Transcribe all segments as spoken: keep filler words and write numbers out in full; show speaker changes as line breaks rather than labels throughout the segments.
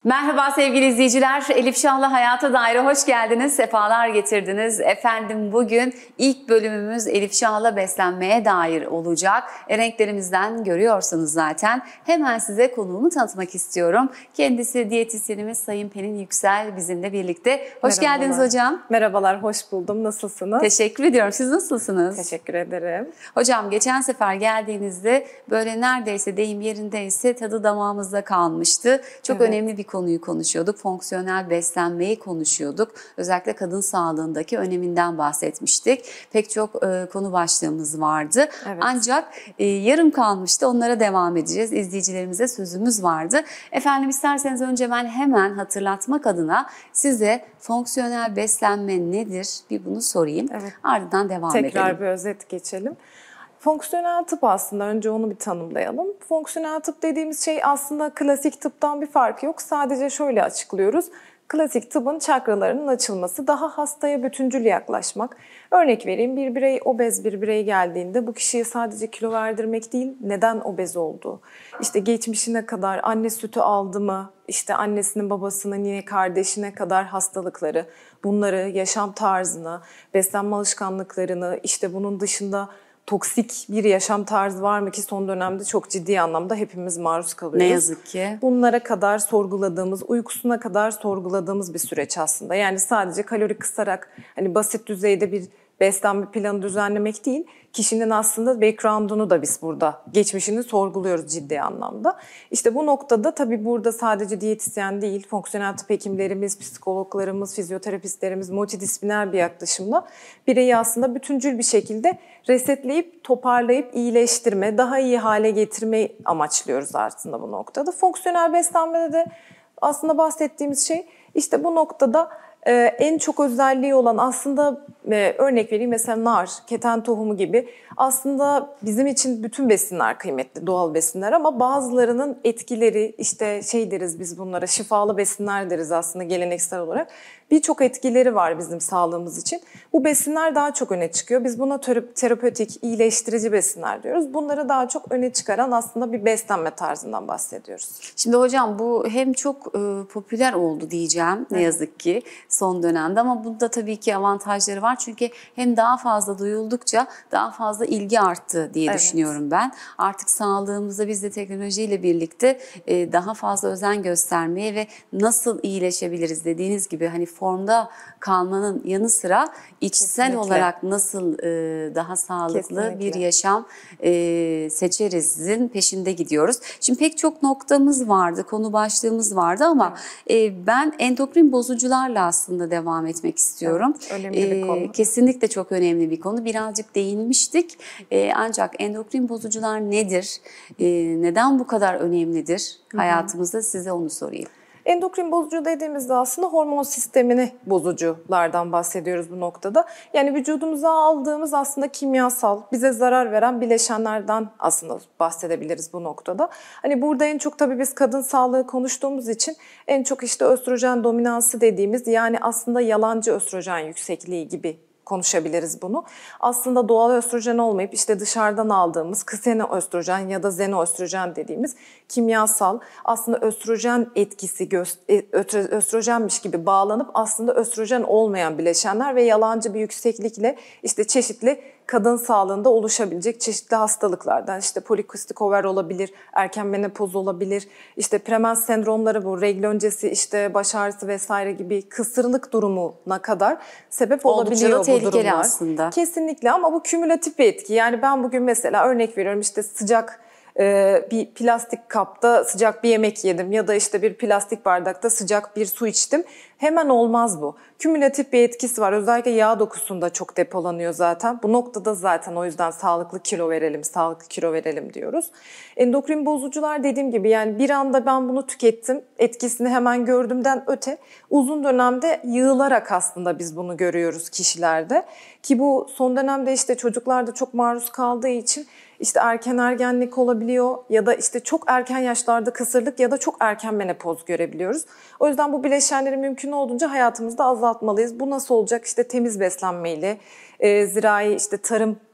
Merhaba sevgili izleyiciler, Elif Şah'la Hayata Dair'e hoş geldiniz, sefalar getirdiniz. Efendim bugün ilk bölümümüz Elif Şah'la beslenmeye dair olacak. E, renklerimizden görüyorsunuz zaten. Hemen size konuğumu tanıtmak istiyorum. Kendisi diyetisyenimiz Sayın Pelin Yüksel bizimle birlikte. Hoş
Merhabalar.
geldiniz hocam.
Merhabalar, hoş buldum. Nasılsınız?
Teşekkür ediyorum. Siz nasılsınız?
Teşekkür ederim.
Hocam geçen sefer geldiğinizde böyle neredeyse deyim yerindeyse tadı damağımızda kalmıştı. Çok
Evet.
önemli bir konuyu konuşuyorduk. Fonksiyonel beslenmeyi konuşuyorduk. Özellikle kadın sağlığındaki öneminden bahsetmiştik. Pek çok e, konu başlığımız vardı.
Evet.
Ancak e, yarım kalmıştı. Onlara devam edeceğiz. İzleyicilerimize sözümüz vardı. Efendim isterseniz önce ben hemen hatırlatmak adına size fonksiyonel beslenme nedir? Bir bunu sorayım.
Evet.
Ardından devam
Tekrar
edelim.
bir özet geçelim. Fonksiyonel tıp aslında önce onu bir tanımlayalım. Fonksiyonel tıp dediğimiz şey aslında klasik tıptan bir farkı yok. Sadece şöyle açıklıyoruz. Klasik tıbbın çakralarının açılması, daha hastaya bütüncül yaklaşmak. Örnek vereyim, bir birey obez bir birey geldiğinde bu kişiye sadece kilo verdirmek değil, neden obez oldu? İşte geçmişine kadar anne sütü aldı mı? İşte annesinin, babasının, yine kardeşine kadar hastalıkları, bunları, yaşam tarzını, beslenme alışkanlıklarını, işte bunun dışında toksik bir yaşam tarzı var mı ki son dönemde çok ciddi anlamda hepimiz maruz kalıyoruz.
Ne yazık ki.
Bunlara kadar sorguladığımız, uykusuna kadar sorguladığımız bir süreç aslında. Yani sadece kalori kısarak hani basit düzeyde bir beslenme planı düzenlemek değil, kişinin aslında background'unu da biz burada, geçmişini sorguluyoruz ciddi anlamda. İşte bu noktada tabii burada sadece diyetisyen değil, fonksiyonel tıp hekimlerimiz, psikologlarımız, fizyoterapistlerimiz multidisipliner bir yaklaşımla bireyi aslında bütüncül bir şekilde resetleyip, toparlayıp, iyileştirme, daha iyi hale getirmeyi amaçlıyoruz aslında bu noktada. Fonksiyonel beslenmede de aslında bahsettiğimiz şey işte bu noktada Ee, en çok özelliği olan aslında e, örnek vereyim mesela nar, keten tohumu gibi aslında bizim için bütün besinler kıymetli, doğal besinler ama bazılarının etkileri işte şey deriz biz bunlara şifalı besinler deriz aslında geleneksel olarak. Birçok etkileri var bizim sağlığımız için. Bu besinler daha çok öne çıkıyor. Biz buna terapötik, iyileştirici besinler diyoruz. Bunları daha çok öne çıkaran aslında bir beslenme tarzından bahsediyoruz.
Şimdi hocam bu hem çok e, popüler oldu diyeceğim ne yazık ki son dönemde ama bunda tabii ki avantajları var. Çünkü hem daha fazla duyuldukça daha fazla ilgi arttı diye
Evet.
düşünüyorum ben. Artık sağlığımıza biz de teknolojiyle birlikte e, daha fazla özen göstermeye ve nasıl iyileşebiliriz dediğiniz gibi hani formda kalmanın yanı sıra içsel
Kesinlikle.
olarak nasıl e, daha sağlıklı
Kesinlikle.
bir yaşam e, seçerizin peşinde gidiyoruz. Şimdi pek çok noktamız vardı, konu başlığımız vardı ama e, ben endokrin bozucularla aslında devam etmek istiyorum.
Evet, önemli bir konu.
E, kesinlikle çok önemli bir konu. Birazcık değinmiştik. E, ancak endokrin bozucular nedir? E, neden bu kadar önemlidir hayatımızda? Size onu sorayım.
Endokrin bozucu dediğimizde aslında hormon sistemini bozuculardan bahsediyoruz bu noktada. Yani vücudumuza aldığımız aslında kimyasal, bize zarar veren bileşenlerden aslında bahsedebiliriz bu noktada. Hani burada en çok tabii biz kadın sağlığı konuştuğumuz için en çok işte östrojen dominansı dediğimiz yani aslında yalancı östrojen yüksekliği gibi konuşabiliriz bunu. Aslında doğal östrojen olmayıp işte dışarıdan aldığımız ksenoöstrojen ya da zenoöstrojen dediğimiz kimyasal aslında östrojen etkisi östrojenmiş gibi bağlanıp aslında östrojen olmayan bileşenler ve yalancı bir yükseklikle işte çeşitli kadın sağlığında oluşabilecek çeşitli hastalıklardan işte polikistik over olabilir, erken menopoz olabilir, işte premens sendromları bu, regl öncesi işte baş ağrısı vesaire gibi kısırlık durumuna kadar sebep olabiliyor bu durumlar.
Oldukça da tehlikeli aslında.
Kesinlikle ama bu kümülatif bir etki. Yani ben bugün mesela örnek veriyorum işte sıcak Ee, bir plastik kapta sıcak bir yemek yedim ya da işte bir plastik bardakta sıcak bir su içtim. Hemen olmaz bu. Kümülatif bir etkisi var. Özellikle yağ dokusunda çok depolanıyor zaten. Bu noktada zaten o yüzden sağlıklı kilo verelim, sağlıklı kilo verelim diyoruz. Endokrin bozucular dediğim gibi yani bir anda ben bunu tükettim, etkisini hemen gördüğümden öte uzun dönemde yığılarak aslında biz bunu görüyoruz kişilerde. Ki bu son dönemde işte çocuklarda çok maruz kaldığı için İşte erken ergenlik olabiliyor ya da işte çok erken yaşlarda kısırlık ya da çok erken menopoz görebiliyoruz. O yüzden bu bileşenleri mümkün olduğunca hayatımızda azaltmalıyız. Bu nasıl olacak? İşte temiz beslenmeyle, e, zirai işte tarım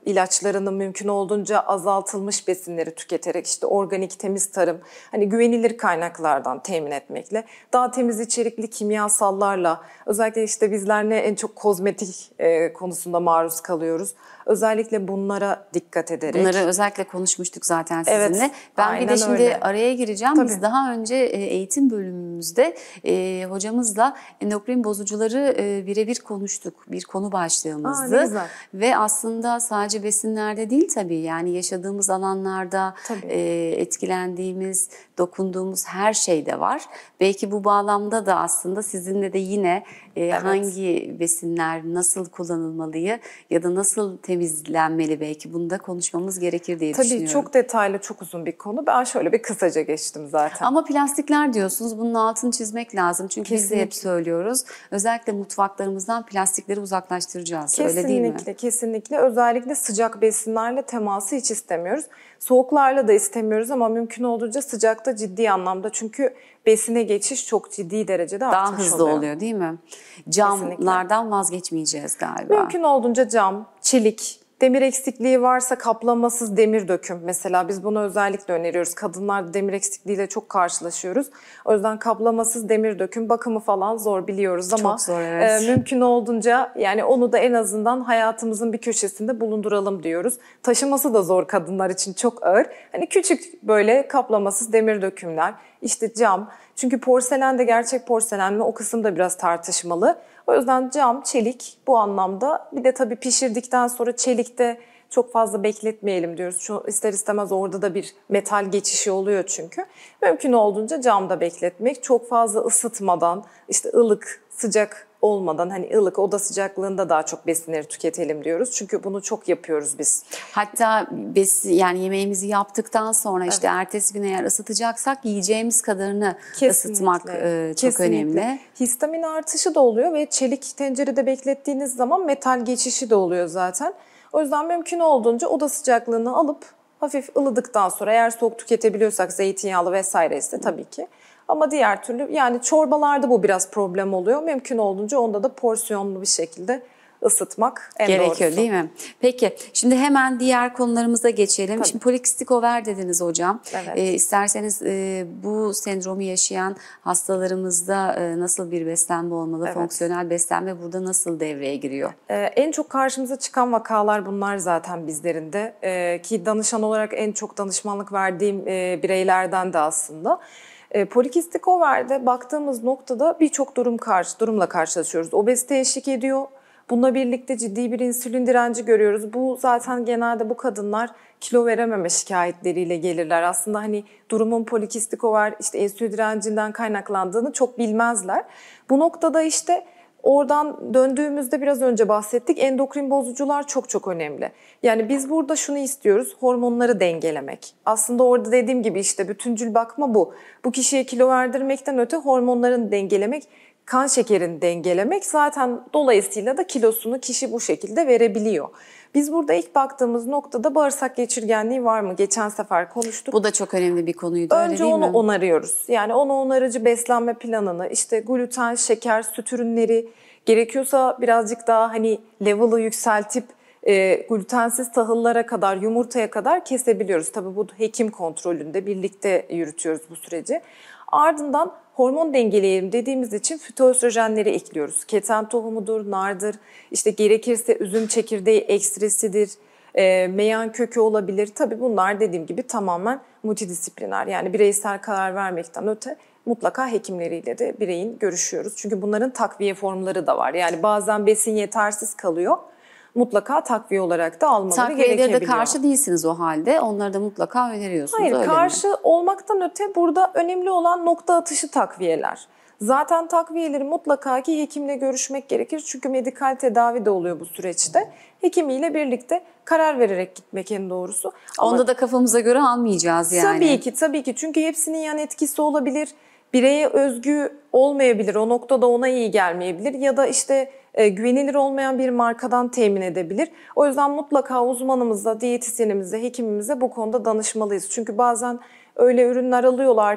ilaçlarını mümkün olduğunca azaltılmış besinleri tüketerek işte organik temiz tarım, hani güvenilir kaynaklardan temin etmekle, daha temiz içerikli kimyasallarla, özellikle işte bizler ne en çok kozmetik e, konusunda maruz kalıyoruz. Özellikle bunlara dikkat ederek.
Bunları özellikle konuşmuştuk zaten sizinle.
Evet,
ben bir de şimdi
öyle.
araya gireceğim.
Tabii.
Biz daha önce eğitim bölümümüzde e, hocamızla endokrin bozucuları e, birebir konuştuk. Bir konu başlığımızdı.
Aa, ne güzel.
Ve aslında sadece besinlerde değil tabii, yani yaşadığımız alanlarda e, etkilendiğimiz, dokunduğumuz her şeyde var. Belki bu bağlamda da aslında sizinle de yine e, evet. hangi besinler nasıl kullanılmalıyı ya da nasıl temizlenmeli, belki bunu da konuşmamız gerekir diye
Tabii,
düşünüyorum.
çok detaylı, çok uzun bir konu. Ben şöyle bir kısaca geçtim zaten.
Ama plastikler diyorsunuz, bunun altını çizmek lazım. Çünkü
Kesinlikle.
biz de hep söylüyoruz. Özellikle mutfaklarımızdan plastikleri uzaklaştıracağız.
Kesinlikle,
öyle değil mi?
Kesinlikle. Özellikle sıcak besinlerle teması hiç istemiyoruz. Soğuklarla da istemiyoruz ama mümkün olduğunca sıcakta ciddi anlamda. Çünkü besine geçiş çok ciddi derecede artmış
Daha hızlı
oluyor.
oluyor değil mi? Camlardan vazgeçmeyeceğiz galiba.
Mümkün olduğunca cam, çelik, demir eksikliği varsa kaplamasız demir döküm. Mesela biz bunu özellikle öneriyoruz. Kadınlar demir eksikliğiyle çok karşılaşıyoruz. O yüzden kaplamasız demir döküm, bakımı falan zor biliyoruz ama
çok zor, evet.
e, mümkün olduğunca yani onu da en azından hayatımızın bir köşesinde bulunduralım diyoruz. Taşıması da zor kadınlar için, çok ağır. Hani küçük böyle kaplamasız demir dökümler, işte cam. Çünkü porselen de gerçek porselen mi, o kısım da biraz tartışmalı. O yüzden cam, çelik bu anlamda. Bir de tabii pişirdikten sonra çelikte çok fazla bekletmeyelim diyoruz. Şu ister istemez orada da bir metal geçişi oluyor çünkü. Mümkün olduğunca camda bekletmek. Çok fazla ısıtmadan, işte ılık, sıcak olmadan, hani ılık oda sıcaklığında daha çok besinleri tüketelim diyoruz. Çünkü bunu çok yapıyoruz biz.
Hatta besin, yani yemeğimizi yaptıktan sonra işte evet. ertesi gün eğer ısıtacaksak yiyeceğimiz kadarını kesinlikle ısıtmak e, çok kesinlikle önemli.
Histamin artışı da oluyor ve çelik tencerede beklettiğiniz zaman metal geçişi de oluyor zaten. O yüzden mümkün olduğunca oda sıcaklığını alıp hafif ılıdıktan sonra, eğer soğuk tüketebiliyorsak zeytinyağlı vesaire ise tabii ki. Ama diğer türlü, yani çorbalarda bu biraz problem oluyor. Mümkün olduğunca onda da porsiyonlu bir şekilde ısıtmak en
gerekiyor
doğrusu.
Değil mi? Peki şimdi hemen diğer konularımıza geçelim. Tabii. Şimdi polikistik over dediniz hocam.
Evet.
E, isterseniz e, bu sendromu yaşayan hastalarımızda e, nasıl bir beslenme olmalı? Evet. Fonksiyonel beslenme burada nasıl devreye giriyor?
Ee, en çok karşımıza çıkan vakalar bunlar zaten bizlerin de. Ee, ki danışan olarak en çok danışmanlık verdiğim e, bireylerden de aslında. E, polikistik overde baktığımız noktada birçok durum karşı, durumla karşılaşıyoruz. Obezite eşlik ediyor. Bununla birlikte ciddi bir insülin direnci görüyoruz. Bu zaten genelde bu kadınlar kilo verememe şikayetleriyle gelirler. Aslında hani durumun polikistik over, işte insülin direncinden kaynaklandığını çok bilmezler. Bu noktada işte oradan döndüğümüzde biraz önce bahsettik, endokrin bozucular çok çok önemli. Yani biz burada şunu istiyoruz, hormonları dengelemek. Aslında orada dediğim gibi işte bütüncül bakma bu. Bu kişiye kilo verdirmekten öte hormonların dengelemek, kan şekerini dengelemek, zaten dolayısıyla da kilosunu kişi bu şekilde verebiliyor. Biz burada ilk baktığımız noktada bağırsak geçirgenliği var mı? Geçen sefer konuştuk.
Bu da çok önemli bir konuydu.
Önce
öyle değil
onu
mi?
onarıyoruz. Yani onu onarıcı beslenme planını, işte gluten, şeker, süt ürünleri, gerekiyorsa birazcık daha hani level'ı yükseltip e, glutensiz tahıllara kadar, yumurtaya kadar kesebiliyoruz. Tabii bu hekim kontrolünde birlikte yürütüyoruz bu süreci. Ardından hormon dengeleyelim dediğimiz için fütoöstrojenleri ekliyoruz. Keten tohumudur, nardır, işte gerekirse üzüm çekirdeği ekstresidir, e, meyan kökü olabilir. Tabii bunlar dediğim gibi tamamen multidisipliner, yani bireysel karar vermekten öte mutlaka hekimleriyle de bireyin görüşüyoruz. Çünkü bunların takviye formları da var. Yani bazen besin yetersiz kalıyor. Mutlaka takviye olarak da almaları
Takviyelere
gerekebiliyor.
de karşı değilsiniz o halde. Onları da mutlaka öneriyorsunuz.
Hayır,
öyle
karşı
mi?
olmaktan öte burada önemli olan nokta atışı takviyeler. Zaten takviyeleri mutlaka ki hekimle görüşmek gerekir. Çünkü medikal tedavi de oluyor bu süreçte. Hekimiyle birlikte karar vererek gitmek en doğrusu. Ama
onda da kafamıza göre almayacağız yani.
Tabii ki, tabii ki. Çünkü hepsinin yan etkisi olabilir. Bireye özgü olmayabilir. O noktada ona iyi gelmeyebilir. Ya da işte e, güvenilir olmayan bir markadan temin edebilir. O yüzden mutlaka uzmanımıza, diyetisyenimize, hekimimize bu konuda danışmalıyız. Çünkü bazen öyle ürünler alıyorlar ki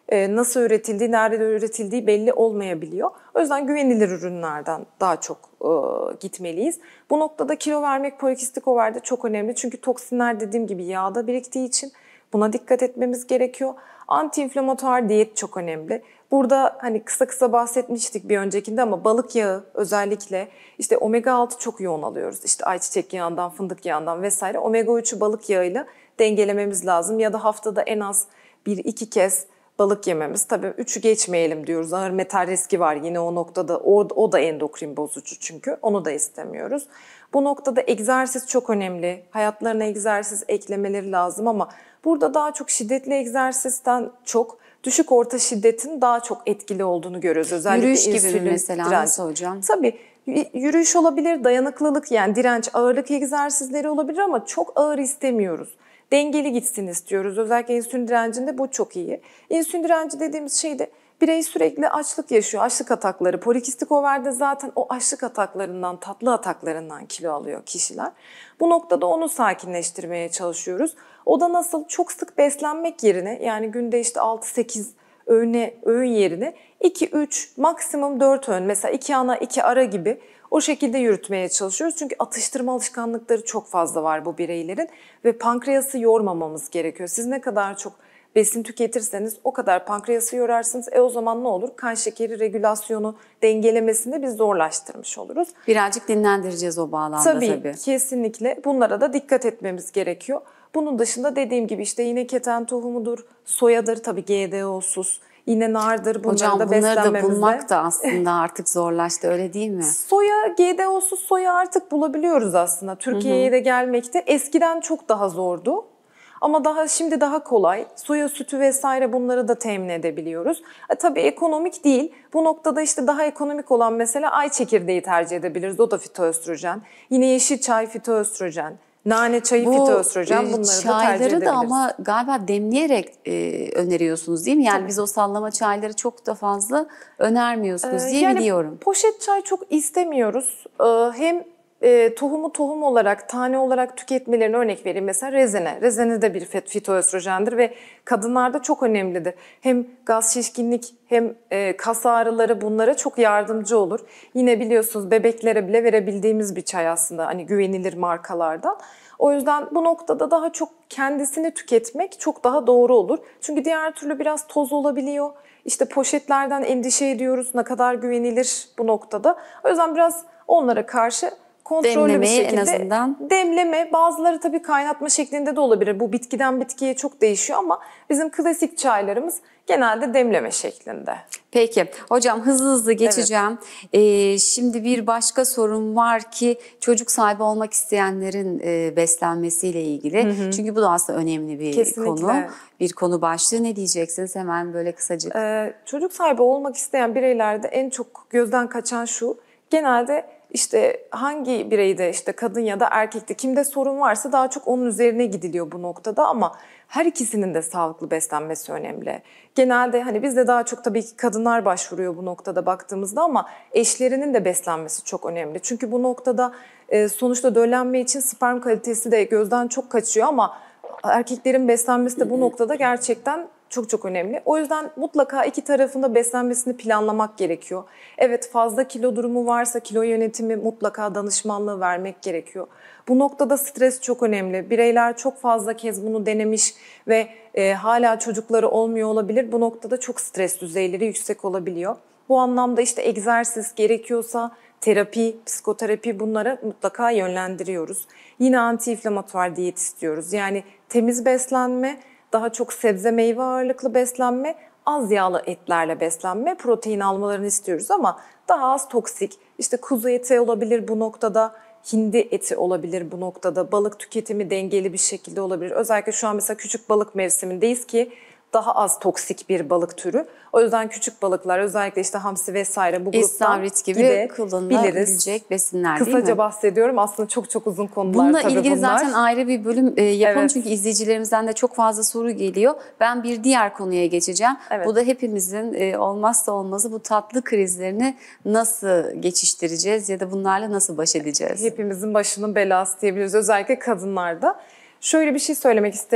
nasıl üretildiği, nerede üretildiği belli olmayabiliyor. O yüzden güvenilir ürünlerden daha çok e, gitmeliyiz. Bu noktada kilo vermek polikistik overde çok önemli. Çünkü toksinler dediğim gibi yağda biriktiği için buna dikkat etmemiz gerekiyor. Antiinflamatuar diyet çok önemli. Burada hani kısa kısa bahsetmiştik bir öncekinde ama balık yağı özellikle işte omega altı çok yoğun alıyoruz. İşte ayçiçek yağından, fındık yağından vesaire. omega üçü balık yağıyla dengelememiz lazım. Ya da haftada en az bir iki kez balık yememiz. Tabii üçü geçmeyelim diyoruz. Ağır metal riski var yine o noktada. O, o da endokrin bozucu çünkü. Onu da istemiyoruz. Bu noktada egzersiz çok önemli. Hayatlarına egzersiz eklemeleri lazım ama burada daha çok şiddetli egzersizden çok düşük orta şiddetin daha çok etkili olduğunu görüyoruz. Özellikle
yürüyüş gibi
insülin,
mi mesela
direnç.
nasıl hocam?
Tabii yürüyüş olabilir, dayanıklılık yani direnç, ağırlık egzersizleri olabilir ama çok ağır istemiyoruz. Dengeli gitsin istiyoruz. Özellikle insülin direncinde bu çok iyi. İnsülin direnci dediğimiz şey de birey sürekli açlık yaşıyor. Açlık atakları. Polikistik overde zaten o açlık ataklarından, tatlı ataklarından kilo alıyor kişiler. Bu noktada onu sakinleştirmeye çalışıyoruz. O da nasıl? Çok sık beslenmek yerine yani günde işte altı sekiz öğüne, öğün yerine iki üç maksimum dört öğün mesela iki ana iki ara gibi o şekilde yürütmeye çalışıyoruz. Çünkü atıştırma alışkanlıkları çok fazla var bu bireylerin ve pankreası yormamamız gerekiyor. Siz ne kadar çok besin tüketirseniz o kadar pankreası yorarsınız. E o zaman ne olur? Kan şekeri regülasyonu dengelemesini biz zorlaştırmış oluruz.
Birazcık dinlendireceğiz o bağlamda
tabii.
Tabii
Kesinlikle bunlara da dikkat etmemiz gerekiyor. Bunun dışında dediğim gibi işte yine keten tohumudur, soyadır tabii G D O'suz. Yine nardır bunları
Hocam,
da
bunları
beslenmemizde.
da bulmak da aslında artık zorlaştı öyle değil mi?
Soya, G D O'suz soya artık bulabiliyoruz aslında. Türkiye'ye de gelmekte. Eskiden çok daha zordu. Ama daha şimdi daha kolay. Soya sütü vesaire bunları da temin edebiliyoruz. E, tabii ekonomik değil. Bu noktada işte daha ekonomik olan mesela ay çekirdeği tercih edebiliriz. O da fitoöstrojen. Yine yeşil çay fitoöstrojen. Nane çayı
Bu
fitoöstrojen bunları da tercih edebiliriz.
çayları da ama galiba demleyerek e, öneriyorsunuz değil mi? Yani Tabii. biz o sallama çayları çok da fazla önermiyorsunuz diye
yani
biliyorum.
Poşet çay çok istemiyoruz. Ee, hem e, tohumu tohum olarak, tane olarak tüketmelerini örnek vereyim. Mesela rezene. Rezene de bir fitoöstrojendir ve kadınlarda çok önemlidir. Hem gaz şişkinlik hem e, kas ağrıları bunlara çok yardımcı olur. Yine biliyorsunuz bebeklere bile verebildiğimiz bir çay aslında hani güvenilir markalardan. O yüzden bu noktada daha çok kendisini tüketmek çok daha doğru olur. Çünkü diğer türlü biraz toz olabiliyor. İşte poşetlerden endişe ediyoruz ne kadar güvenilir bu noktada. O yüzden biraz onlara karşı kontrollü
Demlemeyi
bir şekilde
en azından.
Demleme, bazıları tabii kaynatma şeklinde de olabilir. Bu bitkiden bitkiye çok değişiyor ama bizim klasik çaylarımız genelde demleme şeklinde.
Peki hocam hızlı hızlı geçeceğim. Evet. Ee, şimdi bir başka sorun var ki çocuk sahibi olmak isteyenlerin e, beslenmesiyle ilgili. Hı hı. Çünkü bu da aslında önemli bir Kesinlikle. konu. Bir konu başlığı. Ne diyeceksiniz hemen böyle kısacık?
Ee, çocuk sahibi olmak isteyen bireylerde en çok gözden kaçan şu. Genelde işte hangi bireyde işte kadın ya da erkekte kimde sorun varsa daha çok onun üzerine gidiliyor bu noktada ama her ikisinin de sağlıklı beslenmesi önemli. Genelde hani bizde daha çok tabii ki kadınlar başvuruyor bu noktada baktığımızda ama eşlerinin de beslenmesi çok önemli. Çünkü bu noktada sonuçta döllenme için sperm kalitesi de gözden çok kaçıyor ama erkeklerin beslenmesi de bu noktada gerçekten çok çok önemli. O yüzden mutlaka iki tarafında beslenmesini planlamak gerekiyor. Evet fazla kilo durumu varsa kilo yönetimi mutlaka danışmanlığı vermek gerekiyor. Bu noktada stres çok önemli. Bireyler çok fazla kez bunu denemiş ve e, hala çocukları olmuyor olabilir. Bu noktada çok stres düzeyleri yüksek olabiliyor. Bu anlamda işte egzersiz gerekiyorsa terapi, psikoterapi bunlara mutlaka yönlendiriyoruz. Yine antiinflamatuar diyet istiyoruz. Yani temiz beslenme, daha çok sebze meyve ağırlıklı beslenme, az yağlı etlerle beslenme, protein almalarını istiyoruz ama daha az toksik. İşte kuzu eti olabilir bu noktada, hindi eti olabilir bu noktada, balık tüketimi dengeli bir şekilde olabilir. Özellikle şu an mesela küçük balık mevsimindeyiz ki daha az toksik bir balık türü. O yüzden küçük balıklar özellikle işte hamsi vesaire bu gruptan
İstavrit gibi kullanılabilecek besinler değil mi?
Kısaca bahsediyorum. Aslında çok çok uzun konular
Bununla
tabii
ilgili
bunlar.
zaten ayrı bir bölüm e, yapalım
evet.
Çünkü izleyicilerimizden de çok fazla soru geliyor. Ben bir diğer konuya geçeceğim. Evet. Bu da hepimizin e, olmazsa olmazı bu tatlı krizlerini nasıl geçiştireceğiz ya da bunlarla nasıl baş edeceğiz?
Hepimizin başının belası diyebiliriz. Özellikle kadınlarda. Şöyle bir şey söylemek isterim.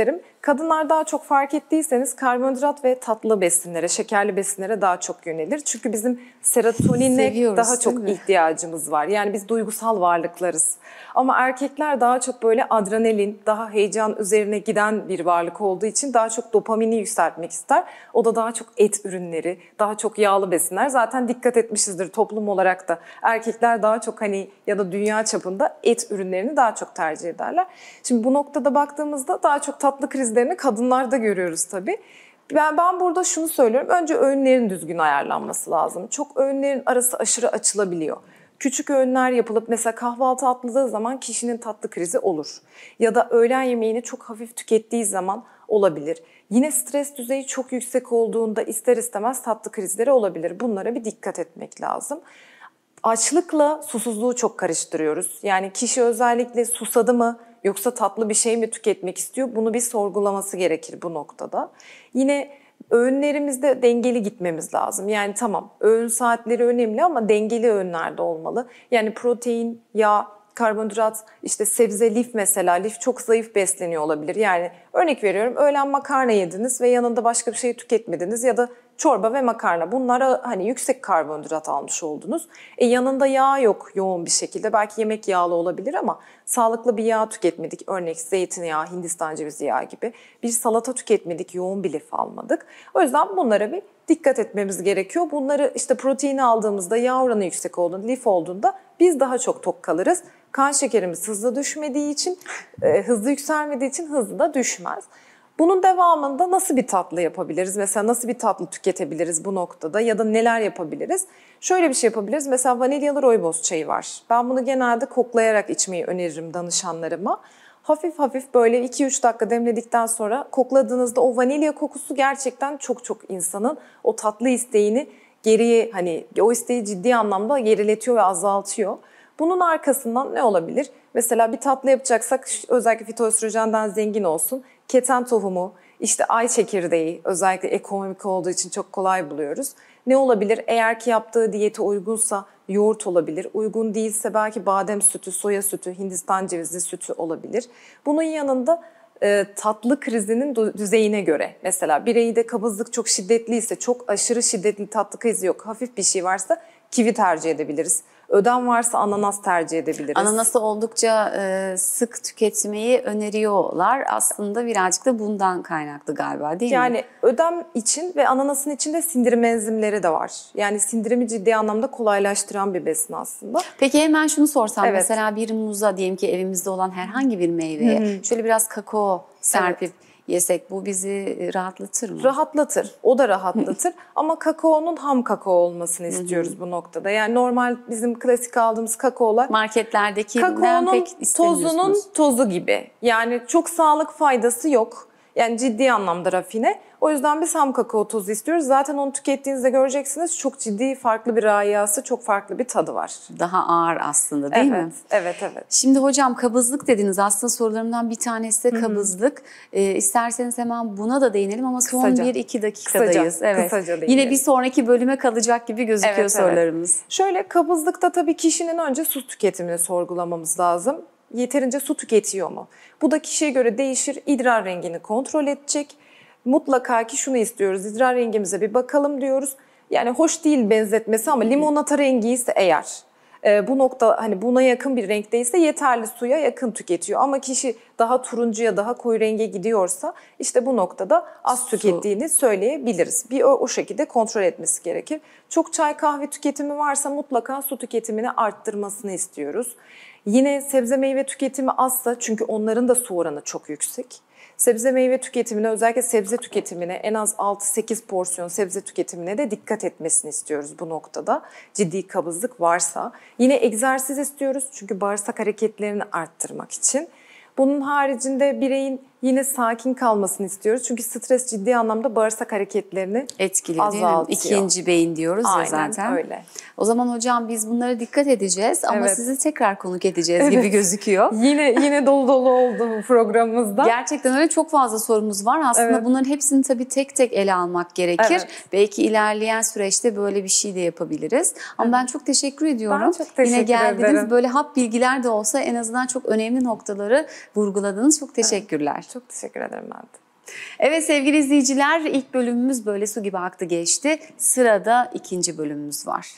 Kadınlar daha çok fark ettiyseniz karbonhidrat ve tatlı besinlere, şekerli besinlere daha çok yönelir. Çünkü bizim serotonine
Seviyoruz,
daha çok
değil mi?
ihtiyacımız var. Yani biz duygusal varlıklarız. Ama erkekler daha çok böyle adrenalin, daha heyecan üzerine giden bir varlık olduğu için daha çok dopamini yükseltmek ister. O da daha çok et ürünleri, daha çok yağlı besinler. Zaten dikkat etmişizdir toplum olarak da. Erkekler daha çok hani ya da dünya çapında et ürünlerini daha çok tercih ederler. Şimdi bu noktada baktığımızda daha çok tatlı krizlerini kadınlarda görüyoruz tabii. Ben, ben burada şunu söylüyorum. Önce öğünlerin düzgün ayarlanması lazım. Çok öğünlerin arası aşırı açılabiliyor. Küçük öğünler yapılıp mesela kahvaltı atladığı zaman kişinin tatlı krizi olur. Ya da öğlen yemeğini çok hafif tükettiği zaman olabilir. Yine stres düzeyi çok yüksek olduğunda ister istemez tatlı krizleri olabilir. Bunlara bir dikkat etmek lazım. Açlıkla susuzluğu çok karıştırıyoruz. Yani kişi özellikle susadı mı yoksa tatlı bir şey mi tüketmek istiyor? Bunu bir sorgulaması gerekir bu noktada. Yine öğünlerimizde dengeli gitmemiz lazım. Yani tamam öğün saatleri önemli ama dengeli öğünlerde olmalı. Yani protein, yağ, karbonhidrat, işte sebze, lif mesela. Lif çok zayıf besleniyor olabilir. Yani örnek veriyorum öğlen makarna yediniz ve yanında başka bir şey tüketmediniz ya da çorba ve makarna. Bunlara hani yüksek karbonhidrat almış oldunuz. E yanında yağ yok yoğun bir şekilde. Belki yemek yağlı olabilir ama sağlıklı bir yağ tüketmedik. Örnek zeytinyağı, Hindistan cevizi yağı gibi. Bir salata tüketmedik, yoğun bir lif almadık. O yüzden bunlara bir dikkat etmemiz gerekiyor. Bunları işte proteini aldığımızda, yağ oranı yüksek olduğunda, lif olduğunda biz daha çok tok kalırız. Kan şekerimiz hızlı düşmediği için, e, hızlı yükselmediği için hızlı da düşmez. Bunun devamında nasıl bir tatlı yapabiliriz? Mesela nasıl bir tatlı tüketebiliriz bu noktada ya da neler yapabiliriz? Şöyle bir şey yapabiliriz. Mesela vanilyalı rooibos çayı var. Ben bunu genelde koklayarak içmeyi öneririm danışanlarıma. Hafif hafif böyle iki üç dakika demledikten sonra kokladığınızda o vanilya kokusu gerçekten çok çok insanın o tatlı isteğini geriye hani o isteği ciddi anlamda geriletiyor ve azaltıyor. Bunun arkasından ne olabilir? Mesela bir tatlı yapacaksak özellikle fitoöstrojenden zengin olsun. Keten tohumu, işte ay çekirdeği özellikle ekonomik olduğu için çok kolay buluyoruz. Ne olabilir? Eğer ki yaptığı diyete uygunsa yoğurt olabilir. Uygun değilse belki badem sütü, soya sütü, Hindistan cevizi sütü olabilir. Bunun yanında e, tatlı krizinin düzeyine göre mesela bireyde kabızlık çok şiddetliyse, çok aşırı şiddetli tatlı krizi yok, hafif bir şey varsa kivi tercih edebiliriz. Ödem varsa ananas tercih edebiliriz.
Ananası oldukça e, sık tüketmeyi öneriyorlar. Aslında birazcık da bundan kaynaklı galiba değil
yani
mi?
Yani ödem için ve ananasın içinde sindirim enzimleri de var. Yani sindirimi ciddi anlamda kolaylaştıran bir besin aslında.
Peki hemen şunu sorsam
Evet.
mesela bir muza diyelim ki evimizde olan herhangi bir meyveye
Hı-hı.
şöyle biraz kakao serpip
Evet.
yesek bu bizi rahatlatır mı?
Rahatlatır. O da rahatlatır. Ama kakaonun ham kakao olmasını istiyoruz
Hı-hı.
bu noktada. Yani normal bizim klasik aldığımız kakaolar
Marketlerdekinden
kakaonun
pek istemiyorsunuz.
tozunun tozu gibi. Yani çok sağlık faydası yok. Yani ciddi anlamda rafine. O yüzden biz ham kakao tozu istiyoruz. Zaten onu tükettiğinizde göreceksiniz çok ciddi farklı bir raiası, çok farklı bir tadı var.
Daha ağır aslında değil
evet,
mi?
Evet, evet.
Şimdi hocam kabızlık dediniz. Aslında sorularımdan bir tanesi de kabızlık. Ee, isterseniz hemen buna da değinelim ama son
Kısaca.
bir iki dakikadayız.
Kısaca,
evet.
kısaca değinelim.
Yine bir sonraki bölüme kalacak gibi gözüküyor
Evet,
sorularımız.
Evet. Şöyle kabızlıkta tabii kişinin önce su tüketimini sorgulamamız lazım. Yeterince su tüketiyor mu? Bu da kişiye göre değişir. İdrar rengini kontrol edecek. Mutlaka ki şunu istiyoruz. İdrar rengimize bir bakalım diyoruz. Yani hoş değil benzetmesi ama limonata rengi ise eğer e, bu nokta hani buna yakın bir renkteyse yeterli suya yakın tüketiyor. Ama kişi daha turuncuya daha koyu renge gidiyorsa işte bu noktada az
Su.
tükettiğini söyleyebiliriz. Bir o, o şekilde kontrol etmesi gerekir. Çok çay kahve tüketimi varsa mutlaka su tüketimini arttırmasını istiyoruz. Yine sebze meyve tüketimi azsa çünkü onların da su oranı çok yüksek. Sebze meyve tüketimine özellikle sebze tüketimine en az altı sekiz porsiyon sebze tüketimine de dikkat etmesini istiyoruz bu noktada. Ciddi kabızlık varsa. Yine egzersiz istiyoruz çünkü bağırsak hareketlerini arttırmak için. Bunun haricinde bireyin yine sakin kalmasını istiyoruz. Çünkü stres ciddi anlamda bağırsak hareketlerini
etkiliyor değil mi?
azaltıyor.
İkinci beyin diyoruz
Aynen,
ya zaten.
öyle.
O zaman hocam biz bunlara dikkat edeceğiz ama
Evet.
sizi tekrar konuk edeceğiz
Evet.
gibi gözüküyor.
Yine yine dolu dolu oldu bu programımızda.
Gerçekten öyle çok fazla sorumuz var. Aslında
Evet.
bunların hepsini tabii tek tek ele almak gerekir.
Evet.
Belki ilerleyen süreçte böyle bir şey de yapabiliriz. Ama ben çok teşekkür ediyorum.
Ben çok teşekkür
Yine geldiniz
ederim.
böyle hap bilgiler de olsa en azından çok önemli noktaları vurguladınız. Çok teşekkürler.
Çok teşekkür ederim ben de.
Evet sevgili izleyiciler, ilk bölümümüz böyle su gibi aktı geçti. Sırada ikinci bölümümüz var.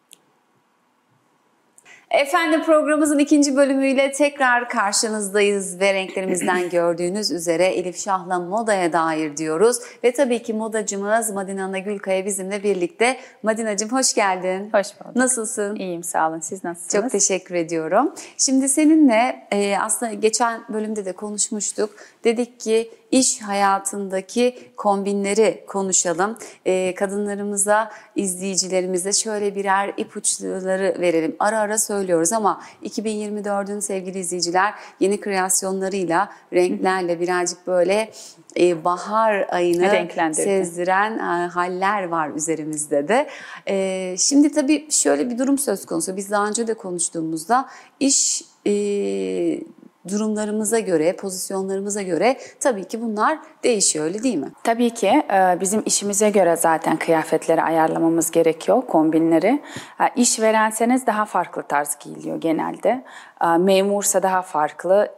Efendim programımızın ikinci bölümüyle tekrar karşınızdayız ve renklerimizden gördüğünüz üzere Elif Şah'la modaya dair diyoruz. Ve tabii ki modacımız Madina Gülkaya bizimle birlikte. Madinacığım hoş geldin.
Hoş bulduk.
Nasılsın?
İyiyim, sağ olun. Siz nasılsınız?
Çok teşekkür ediyorum. Şimdi seninle e, aslında geçen bölümde de konuşmuştuk. Dedik ki iş hayatındaki kombinleri konuşalım. E, kadınlarımıza, izleyicilerimize şöyle birer ipuçları verelim. Ara ara söylüyoruz ama iki bin yirmi dördün sevgili izleyiciler yeni kreasyonlarıyla, renklerle birazcık böyle e, bahar ayını sezdiren e, haller var üzerimizde de. E, şimdi tabii şöyle bir durum söz konusu. Biz daha önce de konuştuğumuzda iş e, durumlarımıza göre, pozisyonlarımıza göre tabii ki bunlar değişiyor, öyle değil mi?
Tabii ki bizim işimize göre zaten kıyafetleri ayarlamamız gerekiyor, kombinleri. İşverenseniz daha farklı tarz giyiliyor genelde. Memursa daha farklı.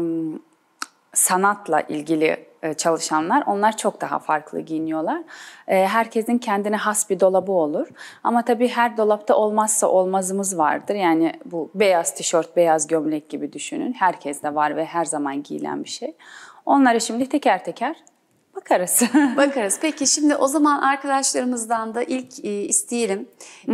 Sanatla ilgili çalışanlar, onlar çok daha farklı giyiniyorlar. Herkesin kendine has bir dolabı olur. Ama tabii her dolapta olmazsa olmazımız vardır. Yani bu beyaz tişört, beyaz gömlek gibi düşünün. Herkeste var ve her zaman giyilen bir şey. Onları şimdi teker teker bakarız.
Bakarız. Peki şimdi o zaman arkadaşlarımızdan da ilk e, isteyelim.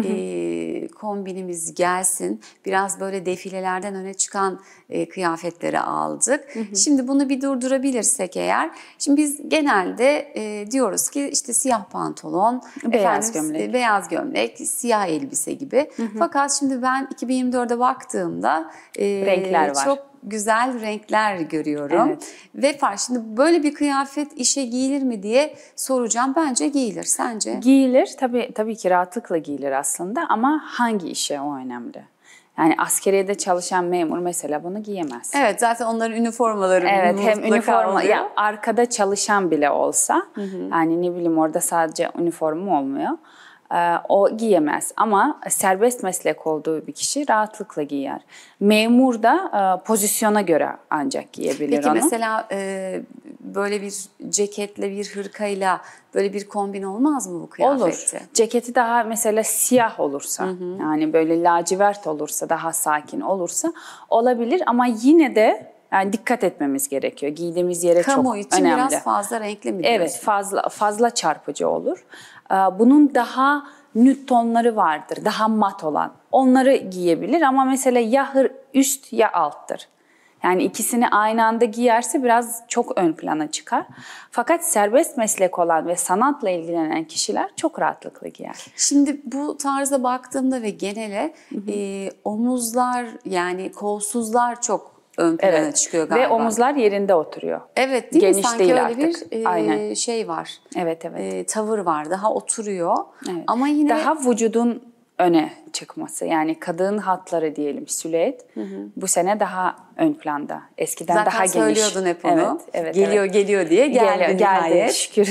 E, kombinimiz gelsin. Biraz böyle defilelerden öne çıkan e, kıyafetleri aldık. Hı hı. Şimdi bunu bir durdurabilirsek eğer. Şimdi biz genelde e, diyoruz ki işte siyah pantolon,
beyaz
efendim,
gömlek,
beyaz gömlek, siyah elbise gibi. Hı hı. Fakat şimdi ben iki bin yirmi dörde baktığımda e,
renkler var.
Çok güzel renkler görüyorum. Evet. Ve fark şimdi böyle bir kıyafet işe giyilir mi diye soracağım. Bence giyilir. Sence?
Giyilir. Tabii, tabii ki rahatlıkla giyilir aslında ama hangi işe o önemli. Yani askeriyede çalışan memur mesela bunu giyemez.
Evet, zaten onların üniformaları
evet, hem üniforma
oluyor.
Ya arkada çalışan bile olsa, hı hı. yani ne bileyim orada sadece üniforma olmuyor. O giyemez ama serbest meslek olduğu bir kişi rahatlıkla giyer. Memur da pozisyona göre ancak giyebilir
Peki
onu.
Peki mesela e, böyle bir ceketle, bir hırkayla böyle bir kombin olmaz mı bu kıyafette?
Olur. Ceketi daha mesela siyah olursa, hı hı. yani böyle lacivert olursa, daha sakin olursa olabilir ama yine de yani dikkat etmemiz gerekiyor. Giydiğimiz yere
Kamu
çok önemli.
Kamu için biraz fazla renkli mi diyorsun?
Evet, fazla fazla çarpıcı olur. Bunun daha nüt tonları vardır, daha mat olan. Onları giyebilir ama mesela ya üst ya alttır. Yani ikisini aynı anda giyerse biraz çok ön plana çıkar. Fakat serbest meslek olan ve sanatla ilgilenen kişiler çok rahatlıkla giyer.
Şimdi bu tarza baktığımda ve genele hı hı. E, omuzlar yani kolsuzlar çok ön plana evet. çıkıyor galiba.
Ve omuzlar yerinde oturuyor.
Evet değil
Geniş
mi? Sanki
değil
öyle
artık.
bir e, Aynen. şey var.
Evet evet.
E, tavır var. Daha oturuyor.
Evet.
Ama yine
daha vücudun öne çıkması. Yani kadın hatları diyelim, silüet. Hı hı. Bu sene daha ön planda. Eskiden
zaten
daha geniş.
Zaten söylüyordun hep onu.
Evet, evet,
geliyor
evet.
geliyor diye geldi. Geliyor,
geldi şükür.